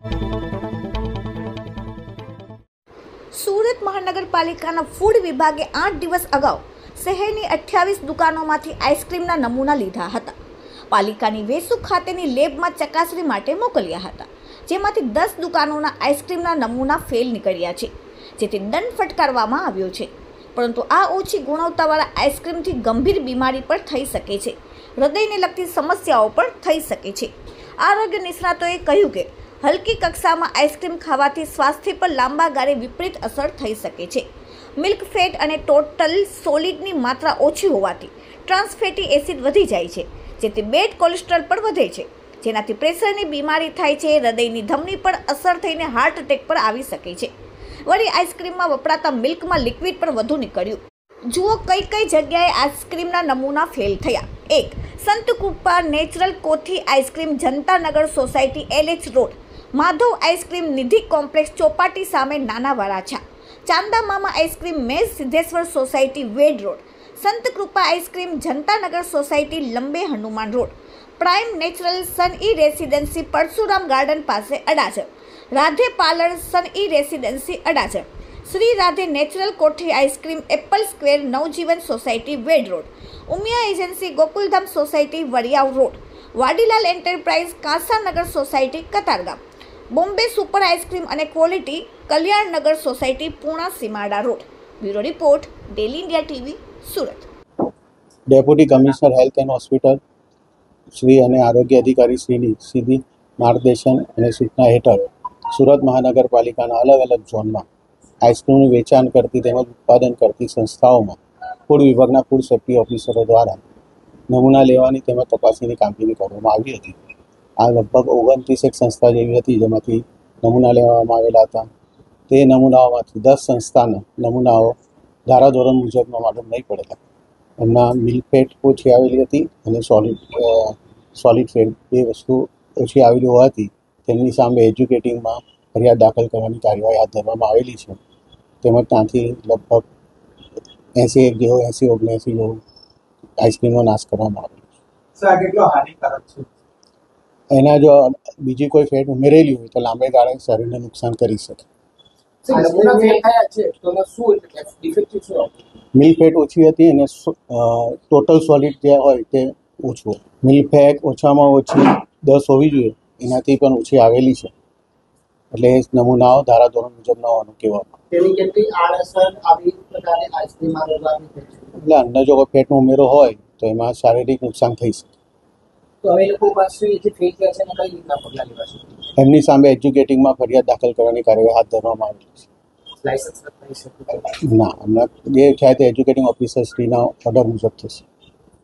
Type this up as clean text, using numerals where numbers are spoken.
સુરત મહાનગરપાલિકાના ફૂડ વિભાગે 8 દિવસ અગાઉ શહેરની 28 દુકાનોમાંથી આઈસ્ક્રીમના નમૂના લીધા હતા. પાલિકાની વેસુ ખાતેની લેબમાં ચકાસણી માટે મોકલ્યા હતા, જેમાંથી 10 દુકાનોના આઈસ્ક્રીમના નમૂના ફેલ નીકળ્યા છે, જેથી દંડ ફટકારવામાં આવ્યો છે. પરંતુ આ ઓછી ગુણવત્તાવાળા આઈસ્ક્રીમથી ગંભીર બીમારી પણ થઈ શકે છે, હૃદયને લગતી સમસ્યાઓ પણ થઈ શકે છે. આરોગ્ય નિષ્ણાતોએ કહ્યું કે હલકી કક્ષામાં આઈસ્ક્રીમ ખાવાથી સ્વાસ્થ્ય પર લાંબા ગાળે વિપરીત અસર થઈ શકે છે. મિલ્ક ફેટ અને ટોટલ સોલિડની માત્રા ઓછી હોવાથી ટ્રાન્સ ફેટી એસિડ વધી જાય છે, જેથી બેડ કોલેસ્ટ્રોલ પણ વધે છે, જેનાથી પ્રેશરની બીમારી થાય છે. હૃદયની ધમની પર અસર થઈને હાર્ટ એટેક પર આવી શકે છે. વળી આઈસ્ક્રીમમાં વપરાતા મિલ્કમાં લિક્વિડ પણ વધુ નીકળ્યું. જુઓ કઈ જગ્યાએ આઈસ્ક્રીમના નમૂના ફેલ થયા. 1. Santkrupa natural Kothi ice cream, Janatanagar society, LH road, Madhav ice cream, Nidhi complex Chopati સામે, નાના વરાછા. ચાંદા મામા આઈસ્ક્રીમ, મેઝ, Siddheshwar society, Ved road. Santkrupa ice cream, Janatanagar society, Lambe, Hanuman road. Prime natural Sanai residency, Parshuram garden પાસે, Adajan. Radhe parlour, Sanai residency, Adajan. Shri Radhe natural Kothi ice cream, apple square, Navjivan society, Ved road. Umiya agency, Gokuldham society, Vadiyav road. Vadilal enterprise, Kansanagar society, Katargam. Bombay super ice cream અને quality, Kalyannagar society, Puna, Simada road. Bureau report, daily India TV, Surat. Deputy commissioner health and hospital Shri અને આરોગ્ય અધિકારી શ્રીની સીધી માર્ગદર્શન અને સૂચના હેઠળ સુરત મહાનગરપાલિકાના અલગ અલગ ઝોનમાં આઈસ્ક્રીમનું વેચાણ કરતી તેમજ ઉત્પાદન કરતી સંસ્થાઓમાં ફૂડ વિભાગના ફૂડ સેફ્ટી ઓફિસરો દ્વારા નમૂના લેવાની તેમજ તપાસણીની કામગીરી કરવામાં આવી હતી. આ લગભગ 29 સંસ્થા જેવી હતી, જેમાંથી નમૂના લેવામાં આવેલા હતા. તે નમૂનાઓમાંથી 10 સંસ્થાના નમૂનાઓ ધારાધોરણ મુજબનો માલુમ નહીં પડેલા. એમના મિલ્ક ફેટ ઓછી આવેલી હતી અને સોલિડ ફેટ એ વસ્તુ ઓછી આવેલી હોવાથી તેમની સામે એજ્યુકેટિંગમાં ફરિયાદ દાખલ કરવાની કાર્યવાહી હાથ ધરવામાં આવેલી છે. તેમજ ત્યાંથી લગભગ 80-79 જેવું આઈસ્ક્રીમનો નાશ કરવામાં આવેલો છે. એના જો બીજી કોઈ ફેટ ઉમેરેલી હોય તો લાંબે ગાળે શરીરને નુકસાન કરી શકે. મિલ્ક ફેટ ઓછી હતી અને ટોટલ સોલિડ જે હોય તે ઓછું. મિલ્ક ફેટ ઓછામાં ઓછી 10 હોવી જોઈએ, એનાથી પણ ઓછી આવેલી છે. એટલે નમૂનાઓ ધારાધોરણ મુજબના હોવાનું કહેવામાં. એટલે અન્ય જો કોઈ ફેટનો ઉમેરો હોય તો એમાં શારીરિક નુકસાન થઈ શકે. એમની સામે એજ્યુકેટિંગમાં ફરિયાદ દાખલ કરવાની કાર્યવાહી હાથ ધરવામાં આવેલી છે. ના, હમણાં જે થાય તે એજ્યુકેટિંગ ઓફિસર શ્રીના ઓર્ડર મુજબ થશે.